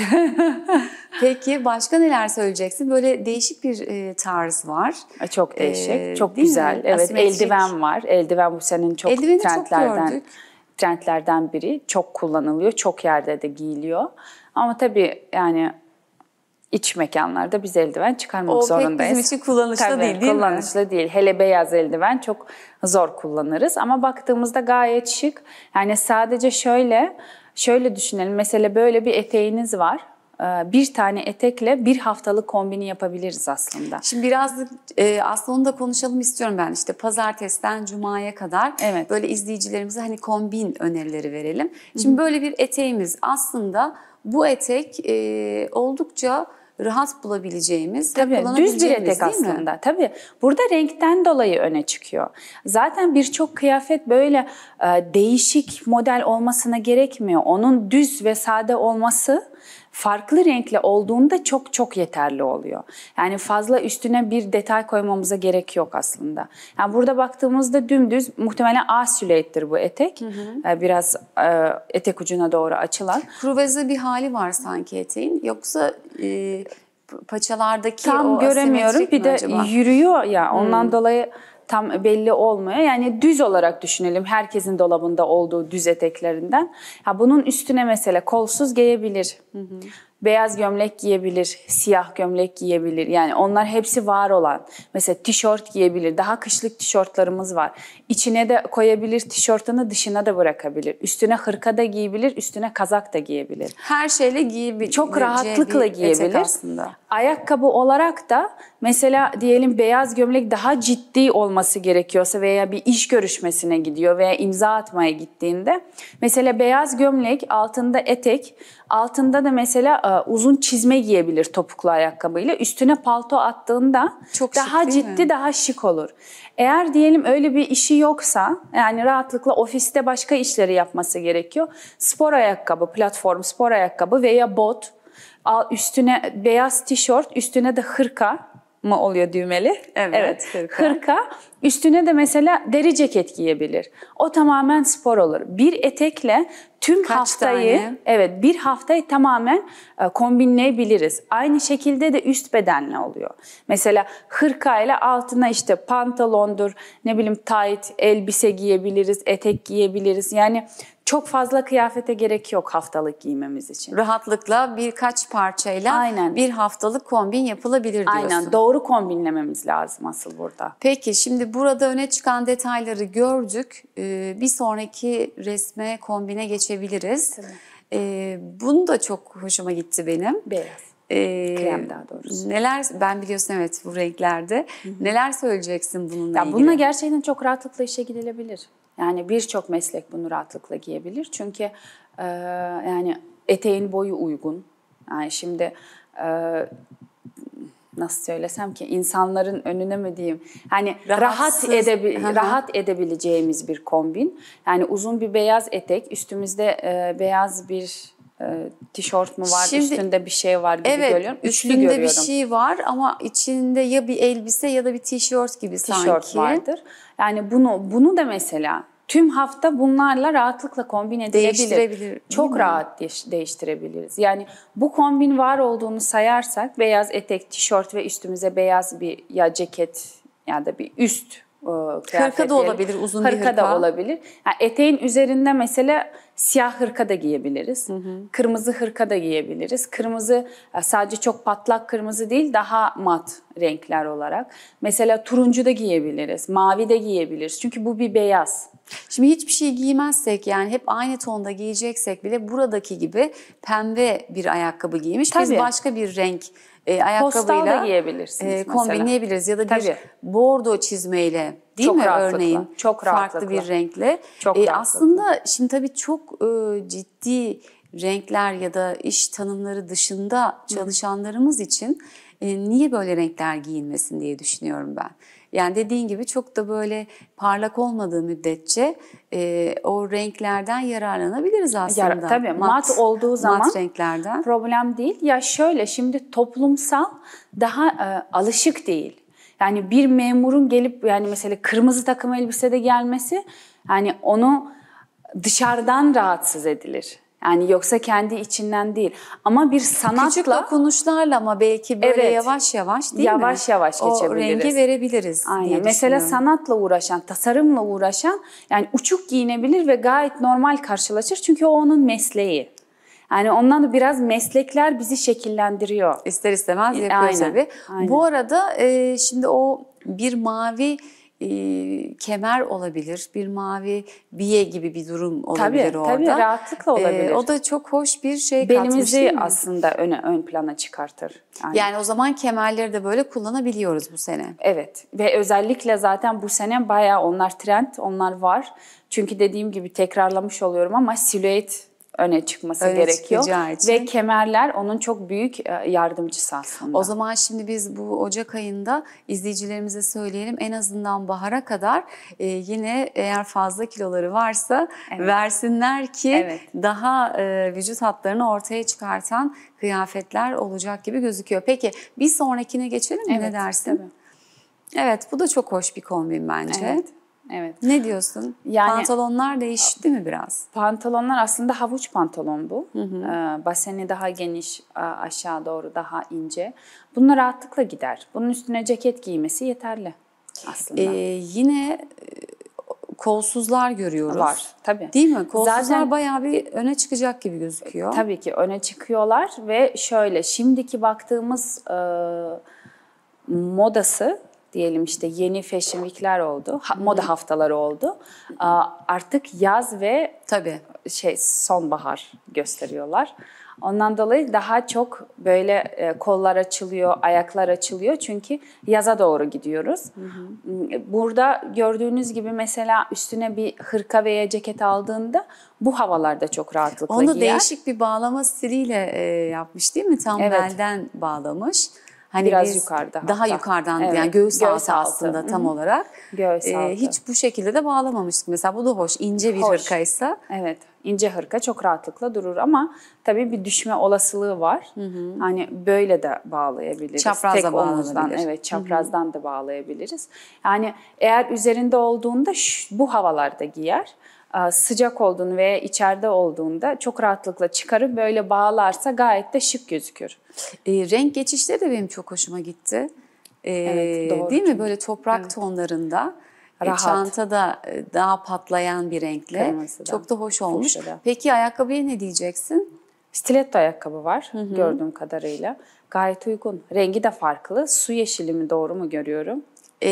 Peki başka neler söyleyeceksin? Böyle değişik bir e, tarz var.
Çok değişik, ee, çok güzel. Mi? Evet, asimetrik. Eldiven var. Eldiven bu senenin çok
Eldiveni
trendlerden
çok
trendlerden biri. Çok kullanılıyor, çok yerde de giyiliyor. Ama tabii yani iç mekanlarda biz eldiven çıkarmak
o
zorundayız.
O pek bizim için kullanışlı
tabii,
değil değil
kullanışlı
mi?
Kullanışlı değil. Hele beyaz eldiven çok zor kullanırız. Ama baktığımızda gayet şık. Yani sadece şöyle, şöyle düşünelim. Mesela böyle bir eteğiniz var. Bir tane etekle bir haftalık kombini yapabiliriz aslında.
Şimdi biraz e, aslında onu da konuşalım istiyorum ben. İşte pazartesiden cumaya kadar evet. böyle izleyicilerimize hani kombin önerileri verelim. Şimdi Hı-hı. böyle bir eteğimiz aslında bu etek e, oldukça rahat bulabileceğimiz,
tabii düz bir etek aslında. Mi? Tabii burada renkten dolayı öne çıkıyor. Zaten birçok kıyafet böyle e, değişik model olmasına gerekmiyor. Onun düz ve sade olması farklı renkli olduğunda çok çok yeterli oluyor. Yani fazla üstüne bir detay koymamıza gerek yok aslında. Yani burada baktığımızda dümdüz muhtemelen A silüettir bu etek. Hı hı. Biraz e, etek ucuna doğru açılan.
Kruveze bir hali var sanki eteğin. Yoksa e, paçalardaki
tam
o
göremiyorum. Bir de
acaba?
Yürüyor ya ondan hmm. dolayı tam belli olmuyor. Yani düz olarak düşünelim, herkesin dolabında olduğu düz eteklerinden. Ha, bunun üstüne mesela kolsuz giyebilir. Hı hı. Beyaz gömlek giyebilir, siyah gömlek giyebilir. Yani onlar hepsi var olan. Mesela tişört giyebilir. Daha kışlık tişörtlerimiz var. İçine de koyabilir, tişörtünü dışına da bırakabilir. Üstüne hırka da giyebilir, üstüne kazak da giyebilir.
Her şeyle giyebilir.
Çok rahatlıkla giyebilir.
Aslında.
Ayakkabı olarak da mesela diyelim beyaz gömlek daha ciddi olması gerekiyorsa veya bir iş görüşmesine gidiyor veya imza atmaya gittiğinde mesela beyaz gömlek, altında etek, altında da mesela uzun çizme giyebilir topuklu ayakkabıyla. Üstüne palto attığında
çok
daha
şık,
ciddi, mi? Daha şık olur. Eğer diyelim öyle bir işi yoksa, yani rahatlıkla ofiste başka işleri yapması gerekiyor. Spor ayakkabı, platform spor ayakkabı veya bot, üstüne beyaz tişört, üstüne de hırka mı oluyor düğmeli?
Evet,
evet.
Hırka.
Hırka. Üstüne de mesela deri ceket giyebilir. O tamamen spor olur. Bir etekle tüm
Kaç
haftayı,
tane?
evet, bir haftayı tamamen e, kombinleyebiliriz. Aynı şekilde de üst bedenle oluyor. Mesela hırka ile altına işte pantolondur, ne bileyim tight, elbise giyebiliriz, etek giyebiliriz. Yani çok fazla kıyafete gerek yok haftalık giymemiz için.
Rahatlıkla birkaç parçayla Aynen. bir haftalık kombin yapılabilir diyorsun.
Aynen, doğru kombinlememiz lazım asıl burada.
Peki şimdi burada öne çıkan detayları gördük. Ee, bir sonraki resme, kombine geçebiliriz. Ee, bunu da çok hoşuma gitti benim.
Beyaz.
Ee,
Krem daha doğrusu.
Neler, ben biliyorsun evet bu renklerde. Hı hı. Neler söyleyeceksin bununla
ya
ilgili?
Bununla gerçekten çok rahatlıkla işe gidilebilir. Yani birçok meslek bunu rahatlıkla giyebilir. Çünkü e, yani eteğin boyu uygun. Yani şimdi e, nasıl söylesem ki insanların önüne mi diyeyim? Hani rahat edebi rahat edebileceğimiz bir kombin. Yani uzun bir beyaz etek, üstümüzde e, beyaz bir e, tişört mü var,
Şimdi,
üstünde bir şey var gibi
evet,
görüyorum. Üçlü
üstünde
görüyorum.
bir şey var ama içinde ya bir elbise ya da bir tişört gibi
tişört
sanki.
vardır. Yani bunu bunu da mesela tüm hafta bunlarla rahatlıkla kombin edilebilir.
Değiştirebilir.
Çok rahat değiş, değiştirebiliriz. Yani bu kombin var olduğunu sayarsak beyaz etek, tişört ve üstümüze beyaz bir ya ceket ya da bir üst e, kıyafet.
Hırka da olabilir, uzun hırka bir hırka.
da olabilir. Yani eteğin üzerinde mesela siyah hırka da giyebiliriz. Hı hı. Kırmızı hırka da giyebiliriz. Kırmızı sadece çok patlak kırmızı değil, daha mat renkler olarak. Mesela turuncu da giyebiliriz, mavi de giyebiliriz. Çünkü bu bir beyaz.
Şimdi hiçbir şey giymezsek, yani hep aynı tonda giyeceksek bile buradaki gibi pembe bir ayakkabı giymiş. Tabii. Biz başka bir renk e, ayakkabıyla
postal da giyebilirsiniz
e, kombinleyebiliriz ya da
Tabii.
bir bordo çizmeyle, değil
çok
mi
rahatlıkla.
örneğin?
Çok rahatlıkla.
Farklı bir renkle.
Çok
e, aslında şimdi tabii çok e, ciddi renkler ya da iş tanımları dışında çalışanlarımız Hı. için e, niye böyle renkler giyinmesin diye düşünüyorum ben. Yani dediğin gibi çok da böyle parlak olmadığı müddetçe e, o renklerden yararlanabiliriz aslında.
Ya, tabii mat, mat olduğu zaman
mat renklerden
problem değil. Ya şöyle, şimdi toplumsal daha e, alışık değil. Yani bir memurun gelip yani mesela kırmızı takım elbisede gelmesi, yani onu dışarıdan rahatsız edilir. Yani yoksa kendi içinden değil. Ama bir sanatla...
Küçük dokunuşlarla ama belki böyle
evet,
yavaş yavaş değil
yavaş
mi?
Yavaş yavaş geçebiliriz.
O rengi verebiliriz
Aynen.
diye
Mesela sanatla uğraşan, tasarımla uğraşan yani uçuk giyinebilir ve gayet normal karşılaşır. Çünkü o onun mesleği. Yani ondan da biraz meslekler bizi şekillendiriyor.
İster istemez yapıyor
Aynen.
tabii.
Aynen.
Bu arada e, şimdi o bir mavi E, kemer olabilir, bir mavi biye gibi bir durum olabilir
tabii,
orada.
Tabii rahatlıkla olabilir.
E, o da çok hoş bir şey
Belimizi
katmış değil mi?
aslında öne, ön plana çıkartır.
Yani. yani o zaman kemerleri de böyle kullanabiliyoruz bu sene.
Evet ve özellikle zaten bu sene bayağı onlar trend, onlar var. Çünkü dediğim gibi tekrarlamış oluyorum ama silüet öne çıkması
öne
gerekiyor.
Için.
Ve kemerler onun çok büyük yardımcısı aslında.
O zaman şimdi biz bu Ocak ayında izleyicilerimize söyleyelim, en azından bahara kadar e, yine eğer fazla kiloları varsa evet. versinler ki evet. daha e, vücut hatlarını ortaya çıkartan kıyafetler olacak gibi gözüküyor. Peki bir sonrakine geçelim mi? Evet, ne dersin? Tabii. Evet, bu da çok hoş bir kombin bence.
Evet. Evet.
Ne diyorsun? Yani, pantolonlar değişti mi biraz?
Pantolonlar aslında havuç pantolon bu. Hı hı. Ee, baseni daha geniş, aşağı doğru daha ince. Bununla rahatlıkla gider. Bunun üstüne ceket giymesi yeterli. aslında.
Ee, yine kolsuzlar görüyoruz.
Var tabii.
Değil mi? Kolsuzlar
Zaten,
bayağı bir öne çıkacak gibi gözüküyor.
Tabii ki öne çıkıyorlar ve şöyle şimdiki baktığımız e, modası diyelim işte yeni fashion week'ler oldu, ha, moda haftaları oldu. E, artık yaz ve
Tabii.
şey sonbahar gösteriyorlar. Ondan dolayı daha çok böyle e, kollar açılıyor, ayaklar açılıyor çünkü yaza doğru gidiyoruz. Hı hı. Burada gördüğünüz gibi mesela üstüne bir hırka veya ceket aldığında bu havalarda çok rahatlıkla
Onu
giyer.
değişik bir bağlama stiliyle e, yapmış değil mi? Tam
Evet.
belden bağlamış. Hani
Biraz
biz
yukarıda
daha
hatta.
yukarıdan
Evet.
yani göğüs,
Göğüs
altı
altı.
aslında tam
Hı-hı.
olarak.
Göğüs
E,
altı.
hiç bu şekilde de bağlamamıştık. Mesela bu da hoş. İnce bir
Hoş.
hırkaysa.
Evet. İnce hırka çok rahatlıkla durur ama tabii bir düşme olasılığı var. Hı hı. Hani böyle de bağlayabiliriz.
Çaprazla
Tek omuzdan,
bağlanabilir.
evet, çaprazdan hı hı. da bağlayabiliriz. Yani eğer üzerinde olduğunda şu, bu havalarda giyer. Sıcak olduğunu veya içeride olduğunda çok rahatlıkla çıkarıp böyle bağlarsa gayet de şık gözükür.
E, renk geçişleri de benim çok hoşuma gitti. E,
Evet, doğru.
Değil mi?
Çünkü.
Böyle toprak
Evet.
tonlarında.
Rahat.
Çantada daha patlayan bir renkle.
Kırmızıdan.
Çok da hoş olmuş.
Fuşya'da.
Peki ayakkabıya ne diyeceksin?
Stiletto ayakkabı var hı hı. gördüğüm kadarıyla. Gayet uygun. Rengi de farklı. Su yeşili mi doğru mu görüyorum?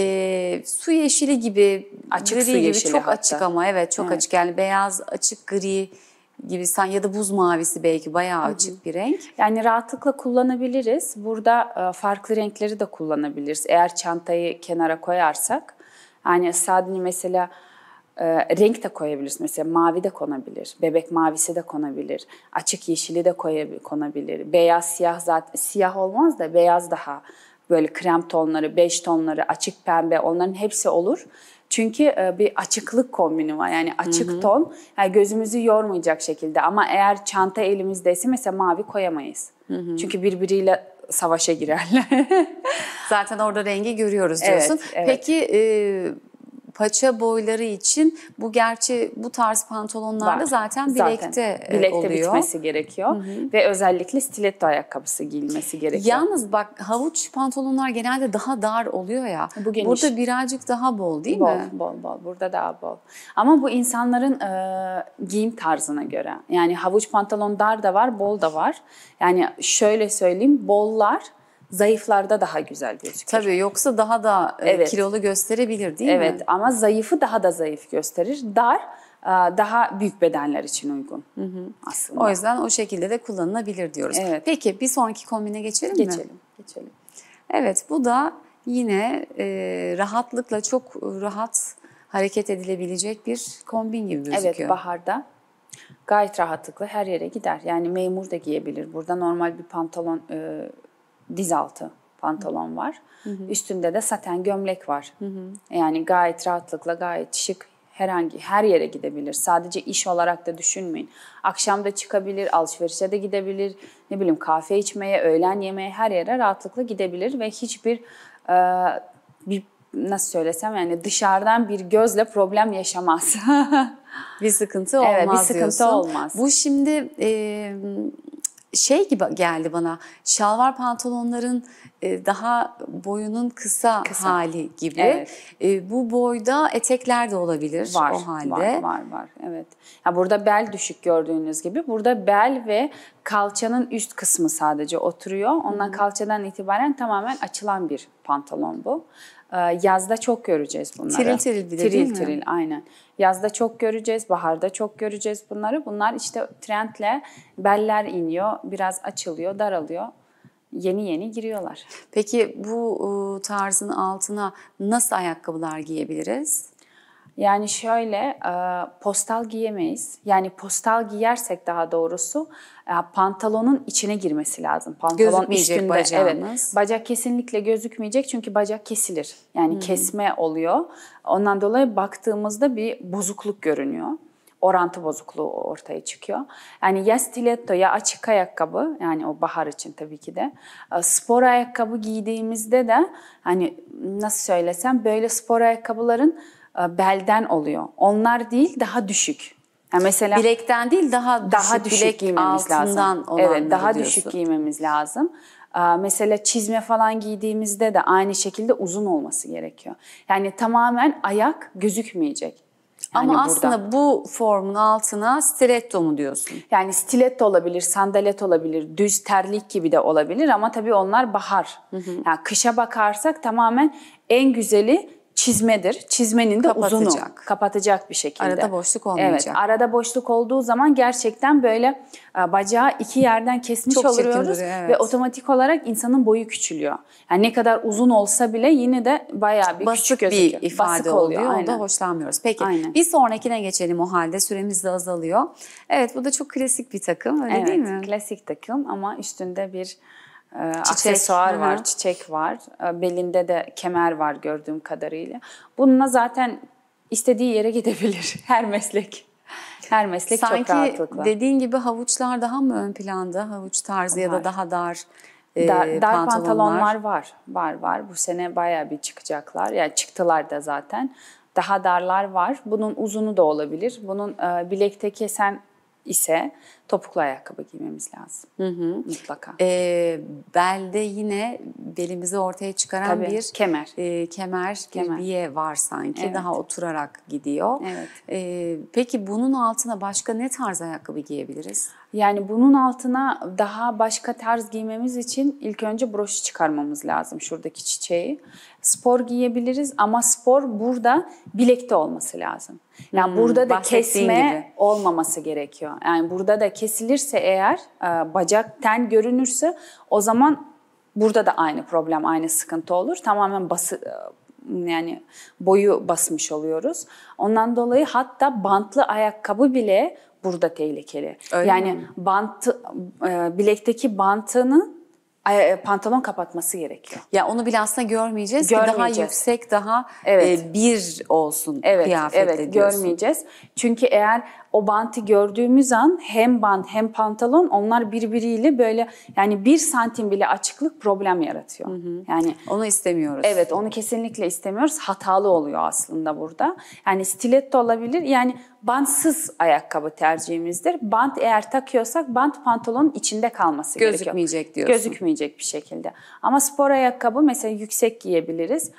E, su yeşili gibi,
açık
gri
su
gibi
yeşili
çok
hatta.
açık ama evet çok evet. açık yani beyaz açık gri gibi san ya da buz mavisi belki bayağı Hı-hı. açık bir renk.
Yani rahatlıkla kullanabiliriz. Burada farklı renkleri de kullanabiliriz. Eğer çantayı kenara koyarsak yani sadece mesela e, renk de koyabiliriz. Mesela mavi de konabilir. Bebek mavisi de konabilir. Açık yeşili de konabilir. Beyaz siyah zaten siyah olmaz da beyaz daha böyle krem tonları, bej tonları, açık pembe onların hepsi olur. Çünkü bir açıklık kombini var yani açık hı hı. ton yani gözümüzü yormayacak şekilde ama eğer çanta elimizdeyse mesela mavi koyamayız. Hı hı. Çünkü birbiriyle savaşa girerler.
Zaten orada rengi görüyoruz diyorsun.
Evet, evet.
Peki e, paça boyları için bu gerçi bu tarz pantolonlarda
var.
zaten bilekte,
zaten bilekte
oluyor.
bitmesi gerekiyor hı hı. ve özellikle stiletto ayakkabısı giyilmesi gerekiyor.
Yalnız bak havuç pantolonlar genelde daha dar oluyor ya.
Bu geniş.
Burada birazcık daha bol değil
bol,
mi?
Bol bol bol. Burada daha bol. Ama bu insanların e, giyim tarzına göre. Yani havuç pantolon dar da var, bol da var. Yani şöyle söyleyeyim, bollar zayıflarda daha güzel gözükür.
Tabii yoksa daha da evet. kilolu gösterebilir değil
evet,
mi?
Evet ama zayıfı daha da zayıf gösterir. Dar daha büyük bedenler için uygun hı hı. aslında.
O yüzden o şekilde de kullanılabilir diyoruz.
Evet.
Peki bir sonraki kombine geçelim
geçelim,
mi?
Geçelim. Geçelim.
Evet bu da yine e, rahatlıkla çok rahat hareket edilebilecek bir kombin gibi gözüküyor.
Evet baharda gayet rahatlıkla her yere gider. Yani memur da giyebilir. Burada normal bir pantolon e, diz altı pantolon var. Hı hı. Üstünde de saten gömlek var. Hı hı. Yani gayet rahatlıkla gayet şık herhangi her yere gidebilir. Sadece iş olarak da düşünmeyin. Akşam da çıkabilir, alışverişe de gidebilir. Ne bileyim kahve içmeye, öğlen yemeğe her yere rahatlıkla gidebilir ve hiçbir e, bir nasıl söylesem yani dışarıdan bir gözle problem yaşamaz.
bir sıkıntı olmaz
evet, bir sıkıntı
diyorsun.
olmaz.
Bu şimdi e, şey gibi geldi bana. Şalvar pantolonların e, daha boyunun kısa, kısa. hali gibi. Evet. E, bu boyda etekler de olabilir
var,
o halde.
Var, var, var. Evet. Ya burada bel düşük gördüğünüz gibi. Burada bel ve kalçanın üst kısmı sadece oturuyor. Ondan Hı-hı. kalçadan itibaren tamamen açılan bir pantolon bu. Yazda çok göreceğiz bunları.
Tiril tiril bir de
tiril,
değil mi?
Tiril tiril aynen. Yazda çok göreceğiz, baharda çok göreceğiz bunları. Bunlar işte trendle beller iniyor, biraz açılıyor, daralıyor. Yeni yeni giriyorlar.
Peki bu tarzın altına nasıl ayakkabılar giyebiliriz?
Yani şöyle postal giyemeyiz. Yani postal giyersek daha doğrusu pantolonun içine girmesi lazım. Pantolon
gözükmeyecek
üstünde.
bacağımız.
Evet, bacak kesinlikle gözükmeyecek çünkü bacak kesilir. Yani hmm. kesme oluyor. Ondan dolayı baktığımızda bir bozukluk görünüyor. Orantı bozukluğu ortaya çıkıyor. Yani ya stiletto ya açık ayakkabı yani o bahar için tabii ki de spor ayakkabı giydiğimizde de hani nasıl söylesem böyle spor ayakkabıların belden oluyor. Onlar değil daha düşük. Yani mesela
bilekten değil daha düşük,
daha düşük
bilek
giymemiz
altından
lazım.
olanları
evet, daha
diyorsun.
düşük giymemiz lazım. Mesela çizme falan giydiğimizde de aynı şekilde uzun olması gerekiyor. Yani tamamen ayak gözükmeyecek. Yani
Ama
burada.
aslında bu formun altına stiletto mu diyorsun?
Yani stiletto olabilir, sandalet olabilir, düz terlik gibi de olabilir ama tabii onlar bahar. Hı hı. Yani kışa bakarsak tamamen en güzeli çizmedir. Çizmenin de
Kapatacak.
uzunu. Kapatacak bir şekilde.
Arada boşluk olmayacak.
Evet, arada boşluk olduğu zaman gerçekten böyle bacağı iki yerden kesmiş
Çok
oluyoruz
duruyor, evet.
ve otomatik olarak insanın boyu küçülüyor. Yani ne kadar uzun olsa bile yine de bayağı bir
Basık
küçük gözüküyor.
bir ifade
Basık
oluyor.
oluyor.
Ondan
Aynen.
hoşlanmıyoruz. Peki
Aynen.
bir sonrakine geçelim o halde. Süremiz de azalıyor. Evet, bu da çok klasik bir takım, öyle
Evet,
değil mi?
klasik takım ama üstünde bir e,
Çiçek.
aksesuar
Hı hı.
var, çiçek var. E, belinde de kemer var gördüğüm kadarıyla. Bununla zaten istediği yere gidebilir her meslek. Her meslek
Sanki
çok rahatlıkla.
dediğin gibi havuçlar daha mı ön planda? Havuç tarzı ya da
Var.
daha dar e,
Dar, dar
pantolonlar.
pantolonlar var. Var var. Bu sene bayağı bir çıkacaklar. Yani çıktılar da zaten. Daha darlar var. Bunun uzunu da olabilir. Bunun e, bilekte kesen ise topuklu ayakkabı giymemiz lazım. Hı hı. Mutlaka.
E, belde yine belimizi ortaya çıkaran
Tabii,
bir
kemer.
E, kemer,
Kemer.
bir biye var sanki.
Evet.
Daha oturarak gidiyor.
Evet.
E, peki bunun altına başka ne tarz ayakkabı giyebiliriz?
Yani bunun altına daha başka tarz giymemiz için ilk önce broşu çıkarmamız lazım, şuradaki çiçeği. Spor giyebiliriz ama spor burada bilekte olması lazım. Yani
Hmm,
burada da
bahsettiğin
kesme
gibi.
olmaması gerekiyor. Yani burada da kesilirse eğer, e, bacak ten görünürse o zaman burada da aynı problem, aynı sıkıntı olur. Tamamen bası, yani boyu basmış oluyoruz. Ondan dolayı hatta bantlı ayakkabı bile burada tehlikeli.
Öyle
yani
mi?
bantı, e, bilekteki bantını e, pantolon kapatması gerekiyor.
Ya onu bile aslında görmeyeceğiz, ki daha
Görmeyeceğiz.
yüksek, daha
Evet.
e, bir olsun
Evet,
kıyafetle
evet
diyorsun.
görmeyeceğiz. Çünkü eğer o bantı gördüğümüz an hem bant hem pantolon onlar birbiriyle böyle yani bir santim bile açıklık problem yaratıyor. Hı hı. Yani
Onu istemiyoruz.
evet, onu kesinlikle istemiyoruz. Hatalı oluyor aslında burada. Yani stiletto olabilir. Yani bantsız ayakkabı tercihimizdir. Bant eğer takıyorsak bant pantolonun içinde kalması gerekiyor.
Gözükmeyecek diyorsun.
Gözükmeyecek bir şekilde. Ama spor ayakkabı mesela yüksek giyebiliriz.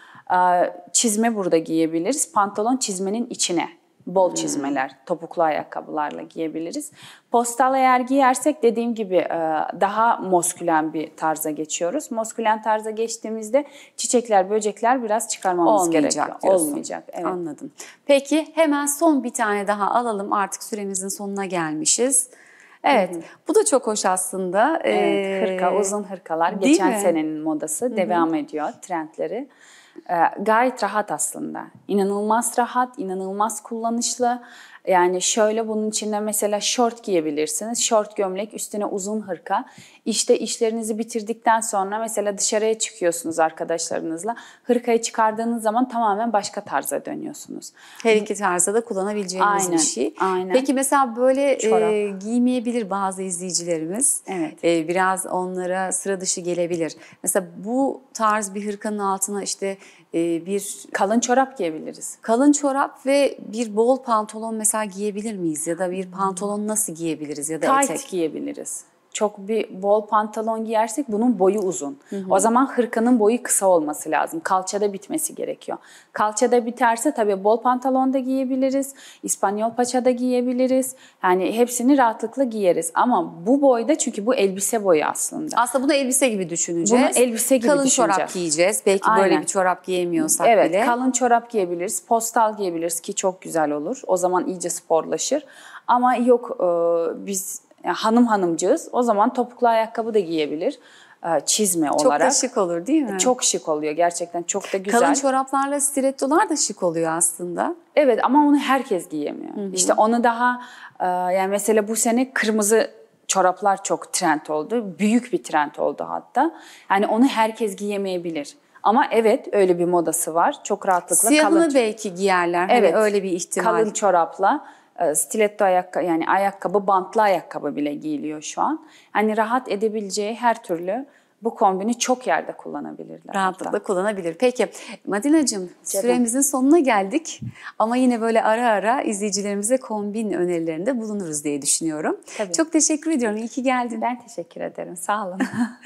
Çizme burada giyebiliriz. Pantolon çizmenin içine. Bol çizmeler, topuklu ayakkabılarla giyebiliriz. Postal eğer giyersek dediğim gibi daha moskülen bir tarza geçiyoruz. Moskülen tarza geçtiğimizde çiçekler, böcekler biraz çıkarmamız
Olmayacak
gerekiyor.
diyorsun.
Olmayacak. Evet.
Anladım. Peki hemen son bir tane daha alalım. Artık süremizin sonuna gelmişiz. Evet, hı hı. Bu da çok hoş aslında.
Evet, hırka,
ee,
uzun hırkalar.
değil
Geçen
mi?
senenin modası, hı hı. devam ediyor trendleri. Ee, gayet rahat aslında. İnanılmaz rahat, inanılmaz kullanışlı. Yani şöyle bunun içinde mesela şort giyebilirsiniz. Şort gömlek, üstüne uzun hırka. İşte işlerinizi bitirdikten sonra mesela dışarıya çıkıyorsunuz arkadaşlarınızla. Hırkayı çıkardığınız zaman tamamen başka tarza dönüyorsunuz.
Her iki tarzda da kullanabileceğimiz
Aynen,
bir şey.
aynen.
Peki mesela böyle e,
Çorap.
giymeyebilir bazı izleyicilerimiz.
Evet.
E, biraz onlara sıra dışı gelebilir. Mesela bu tarz bir hırkanın altına işte e, bir
Kalın çorap giyebiliriz.
kalın çorap ve bir bol pantolon mesela giyebilir miyiz? Ya da bir pantolon nasıl giyebiliriz ya da
Tight
etek?
giyebiliriz. Çok bir bol pantolon giyersek bunun boyu uzun. Hı hı. O zaman hırkanın boyu kısa olması lazım. Kalçada bitmesi gerekiyor. Kalçada biterse tabii bol pantolon da giyebiliriz. İspanyol paça da giyebiliriz. Yani hepsini rahatlıkla giyeriz. Ama bu boyda çünkü bu elbise boyu aslında.
Aslında bunu elbise gibi düşüneceğiz.
Bunu elbise gibi
kalın
düşüneceğiz.
çorap giyeceğiz. Belki
Aynen.
böyle bir çorap giyemiyorsak
evet,
bile.
Evet, kalın çorap giyebiliriz. Postal giyebiliriz ki çok güzel olur. O zaman iyice sporlaşır. Ama yok e, biz yani hanım hanımcığız. O zaman topuklu ayakkabı da giyebilir. Çizme
çok
olarak.
Çok da şık olur değil mi?
Çok şık oluyor gerçekten. Çok da güzel.
Kalın çoraplarla stilettolar da şık oluyor aslında.
Evet ama onu herkes giyemiyor. Hı hı. İşte onu daha yani mesela bu sene kırmızı çoraplar çok trend oldu. Büyük bir trend oldu hatta. Yani onu herkes giyemeyebilir. Ama evet öyle bir modası var. Çok rahatlıkla
siyahını
kalın.
belki giyerler.
Evet.
Hani öyle bir ihtimal.
Kalın çorapla stiletto ayakkabı yani ayakkabı, bantlı ayakkabı bile giyiliyor şu an. Yani rahat edebileceği her türlü bu kombini çok yerde kullanabilirler.
Rahatlıkla
hatta.
kullanabilir. Peki Madinacığım, süremizin sonuna geldik. Ama yine böyle ara ara izleyicilerimize kombin önerilerinde bulunuruz diye düşünüyorum.
Tabii.
Çok teşekkür ediyorum. İyi ki geldin.
Ben teşekkür ederim. Sağ olun.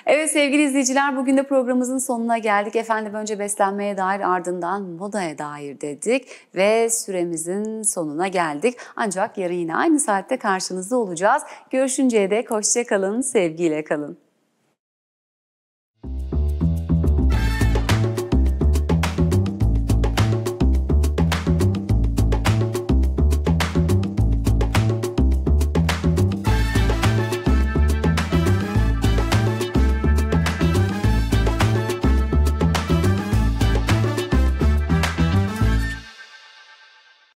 Evet sevgili izleyiciler, bugün de programımızın sonuna geldik. Efendim önce beslenmeye dair, ardından modaya dair dedik ve süremizin sonuna geldik. Ancak yarın yine aynı saatte karşınızda olacağız. Görüşünceye dek hoşça kalın, sevgiyle kalın.